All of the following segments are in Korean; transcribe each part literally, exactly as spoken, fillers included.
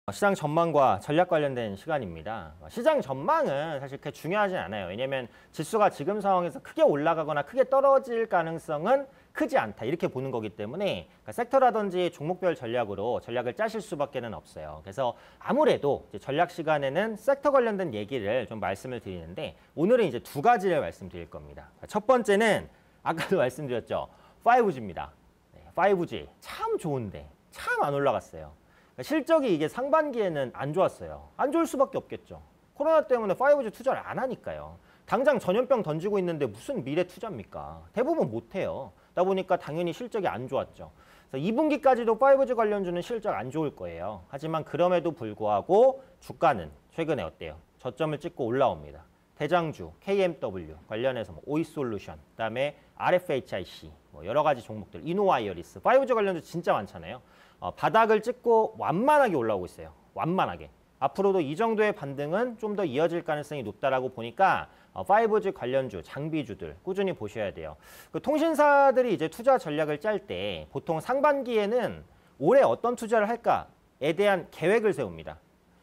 시장 전망과 전략 관련된 시간입니다. 시장 전망은 사실 그렇게 중요하진 않아요. 왜냐하면 지수가 지금 상황에서 크게 올라가거나 크게 떨어질 가능성은 크지 않다. 이렇게 보는 거기 때문에 그러니까 섹터라든지 종목별 전략으로 전략을 짜실 수밖에는 없어요. 그래서 아무래도 이제 전략 시간에는 섹터 관련된 얘기를 좀 말씀을 드리는데 오늘은 이제 두 가지를 말씀드릴 겁니다. 첫 번째는 아까도 말씀드렸죠. 파이브지입니다. 파이브지 참 좋은데 참 안 올라갔어요. 실적이 이게 상반기에는 안 좋았어요. 안 좋을 수밖에 없겠죠. 코로나 때문에 파이브지 투자를 안 하니까요. 당장 전염병 던지고 있는데 무슨 미래 투자입니까? 대부분 못해요. 그러다 보니까 당연히 실적이 안 좋았죠. 그래서 이 분기까지도 파이브지 관련주는 실적 안 좋을 거예요. 하지만 그럼에도 불구하고 주가는 최근에 어때요? 저점을 찍고 올라옵니다. 대장주, 케이엠더블유 관련해서 뭐 오이솔루션, 그다음에 알에프에이치아이씨, 뭐 여러 가지 종목들, 이노와이어리스, 파이브지 관련주 진짜 많잖아요. 어, 바닥을 찍고 완만하게 올라오고 있어요. 완만하게. 앞으로도 이 정도의 반등은 좀 더 이어질 가능성이 높다라고 보니까 어, 파이브지 관련주, 장비주들 꾸준히 보셔야 돼요. 그 통신사들이 이제 투자 전략을 짤 때 보통 상반기에는 올해 어떤 투자를 할까에 대한 계획을 세웁니다.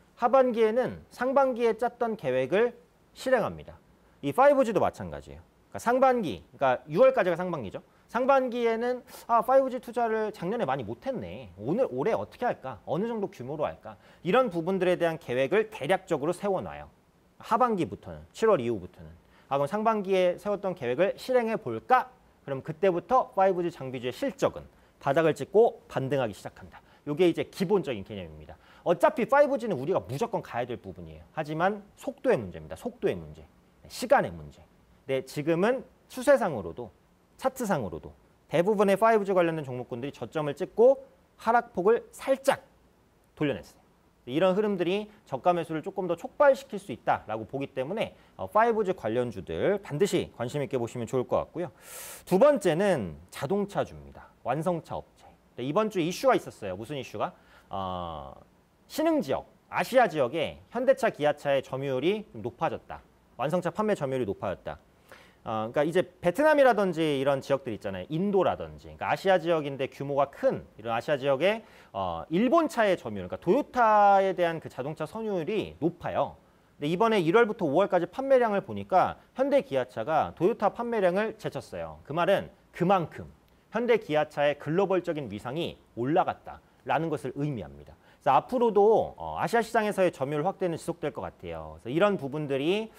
하반기에는 상반기에 짰던 계획을 실행합니다. 이 파이브지도 마찬가지예요. 그러니까 상반기, 그러니까 유월까지가 상반기죠. 상반기에는 아 파이브지 투자를 작년에 많이 못했네. 오늘 올해 어떻게 할까? 어느 정도 규모로 할까? 이런 부분들에 대한 계획을 대략적으로 세워놔요. 하반기부터는, 칠월 이후부터는. 아 그럼 상반기에 세웠던 계획을 실행해 볼까? 그럼 그때부터 파이브지 장비주의 실적은 바닥을 찍고 반등하기 시작한다. 이게 이제 기본적인 개념입니다. 어차피 파이브지는 우리가 무조건 가야 될 부분이에요. 하지만 속도의 문제입니다. 속도의 문제, 시간의 문제. 근데 지금은 추세상으로도 차트상으로도 대부분의 파이브지 관련된 종목군들이 저점을 찍고 하락폭을 살짝 돌려냈어요. 이런 흐름들이 저가 매수를 조금 더 촉발시킬 수 있다라고 보기 때문에 파이브지 관련주들 반드시 관심 있게 보시면 좋을 것 같고요. 두 번째는 자동차주입니다. 완성차 업체. 이번 주 이슈가 있었어요. 무슨 이슈가? 어, 신흥지역, 아시아 지역에 현대차, 기아차의 점유율이 좀 높아졌다. 완성차 판매 점유율이 높아졌다. 어, 그러니까 이제 베트남이라든지 이런 지역들 있잖아요. 인도라든지. 그러니까 아시아 지역인데 규모가 큰 이런 아시아 지역의 어, 일본차의 점유율, 그러니까 도요타에 대한 그 자동차 선율이 높아요. 근데 이번에 일월부터 오월까지 판매량을 보니까 현대 기아차가 도요타 판매량을 제쳤어요. 그 말은 그만큼 현대 기아차의 글로벌적인 위상이 올라갔다라는 것을 의미합니다. 그래서 앞으로도 어, 아시아 시장에서의 점유율 확대는 지속될 것 같아요. 그래서 이런 부분들이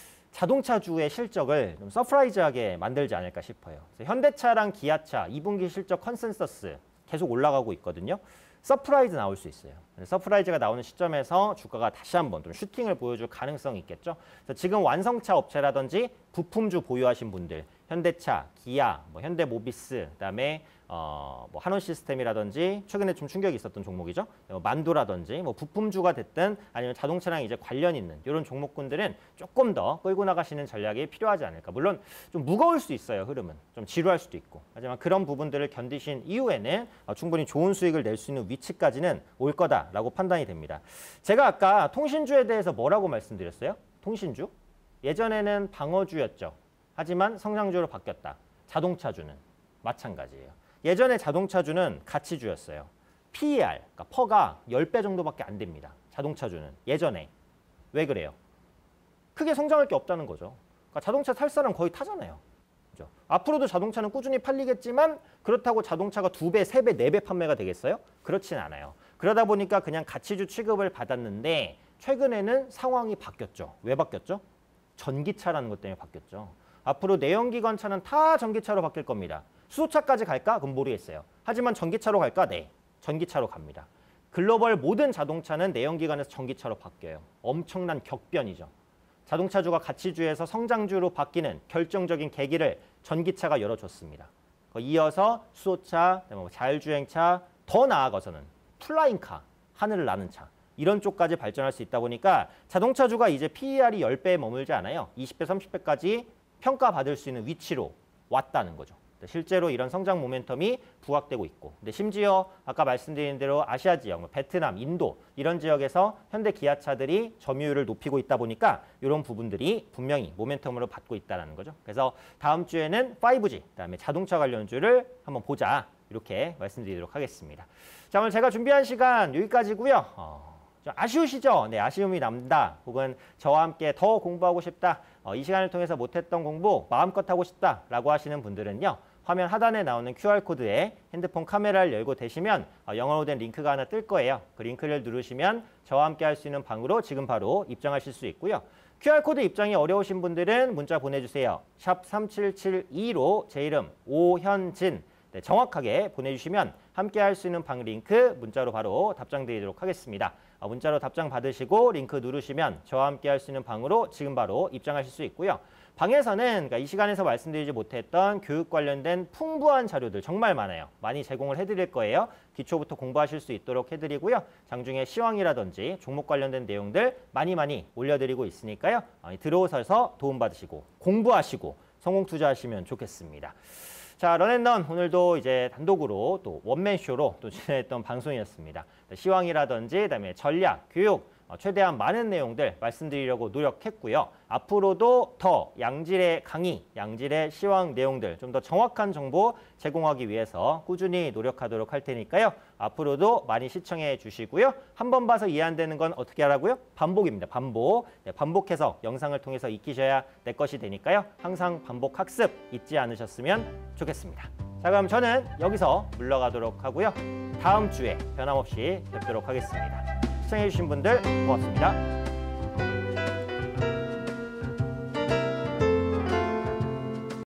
자동차주의 실적을 좀 서프라이즈하게 만들지 않을까 싶어요. 그래서 현대차랑 기아차 이 분기 실적 컨센서스 계속 올라가고 있거든요. 서프라이즈 나올 수 있어요. 서프라이즈가 나오는 시점에서 주가가 다시 한번 좀 슈팅을 보여줄 가능성이 있겠죠. 그래서 지금 완성차 업체라든지 부품주 보유하신 분들, 현대차, 기아, 뭐 현대모비스, 그다음에 어, 뭐 한원시스템이라든지 최근에 좀 충격이 있었던 종목이죠. 뭐 만두라든지 뭐 부품주가 됐든 아니면 자동차랑 이제 관련 있는 이런 종목군들은 조금 더 끌고 나가시는 전략이 필요하지 않을까. 물론 좀 무거울 수 있어요. 흐름은 좀 지루할 수도 있고. 하지만 그런 부분들을 견디신 이후에는 어, 충분히 좋은 수익을 낼 수 있는 위치까지는 올 거다라고 판단이 됩니다. 제가 아까 통신주에 대해서 뭐라고 말씀드렸어요? 통신주? 예전에는 방어주였죠. 하지만 성장주로 바뀌었다. 자동차주는 마찬가지예요. 예전에 자동차주는 가치주였어요. 피이알, 그러니까 퍼가 십 배 정도밖에 안 됩니다. 자동차주는 예전에. 왜 그래요? 크게 성장할 게 없다는 거죠. 그러니까 자동차 탈 사람 거의 타잖아요. 그죠? 앞으로도 자동차는 꾸준히 팔리겠지만 그렇다고 자동차가 두 배, 세 배, 네 배 판매가 되겠어요? 그렇진 않아요. 그러다 보니까 그냥 가치주 취급을 받았는데 최근에는 상황이 바뀌었죠. 왜 바뀌었죠? 전기차라는 것 때문에 바뀌었죠. 앞으로 내연기관차는 다 전기차로 바뀔 겁니다. 수소차까지 갈까? 그건 모르겠어요. 하지만 전기차로 갈까? 네. 전기차로 갑니다. 글로벌 모든 자동차는 내연기관에서 전기차로 바뀌어요. 엄청난 격변이죠. 자동차주가 가치주에서 성장주로 바뀌는 결정적인 계기를 전기차가 열어줬습니다. 이어서 수소차, 자율주행차, 더 나아가서는 플라잉카, 하늘을 나는 차. 이런 쪽까지 발전할 수 있다 보니까 자동차주가 이제 피이알이 십 배에 머물지 않아요. 이십 배, 삼십 배까지 평가받을 수 있는 위치로 왔다는 거죠. 실제로 이런 성장 모멘텀이 부각되고 있고, 근데 심지어 아까 말씀드린 대로 아시아 지역, 베트남, 인도 이런 지역에서 현대 기아차들이 점유율을 높이고 있다 보니까 이런 부분들이 분명히 모멘텀으로 받고 있다는 거죠. 그래서 다음 주에는 파이브지, 그다음에 자동차 관련주를 한번 보자 이렇게 말씀드리도록 하겠습니다. 자, 오늘 제가 준비한 시간 여기까지고요. 어, 좀 아쉬우시죠? 네, 아쉬움이 남다. 혹은 저와 함께 더 공부하고 싶다. 어, 이 시간을 통해서 못했던 공부 마음껏 하고 싶다라고 하시는 분들은요. 화면 하단에 나오는 큐알코드에 핸드폰 카메라를 열고 되시면 어, 영어로 된 링크가 하나 뜰 거예요. 그 링크를 누르시면 저와 함께 할 수 있는 방으로 지금 바로 입장하실 수 있고요. 큐알코드 입장이 어려우신 분들은 문자 보내주세요. 샵 삼칠칠이로 제 이름 오현진 네, 정확하게 보내주시면 함께 할 수 있는 방 링크 문자로 바로 답장 드리도록 하겠습니다. 어, 문자로 답장 받으시고 링크 누르시면 저와 함께 할 수 있는 방으로 지금 바로 입장하실 수 있고요. 방에서는 그러니까 이 시간에서 말씀드리지 못했던 교육 관련된 풍부한 자료들 정말 많아요. 많이 제공을 해드릴 거예요. 기초부터 공부하실 수 있도록 해드리고요. 장중에 시황이라든지 종목 관련된 내용들 많이 많이 올려드리고 있으니까요. 어, 들어오셔서 도움받으시고 공부하시고 성공 투자하시면 좋겠습니다. 자, 런앤런 오늘도 이제 단독으로 또 원맨쇼로 또 진행했던 방송이었습니다. 시황이라든지 그다음에 전략, 교육 어, 최대한 많은 내용들 말씀드리려고 노력했고요. 앞으로도 더 양질의 강의, 양질의 시황 내용들 좀 더 정확한 정보 제공하기 위해서 꾸준히 노력하도록 할 테니까요. 앞으로도 많이 시청해 주시고요. 한 번 봐서 이해 안 되는 건 어떻게 하라고요? 반복입니다. 반복. 네, 반복해서 영상을 통해서 익히셔야 내 것이 되니까요. 항상 반복 학습 잊지 않으셨으면 좋겠습니다. 자, 그럼 저는 여기서 물러가도록 하고요. 다음 주에 변함없이 뵙도록 하겠습니다. 시청해주신 분들 고맙습니다.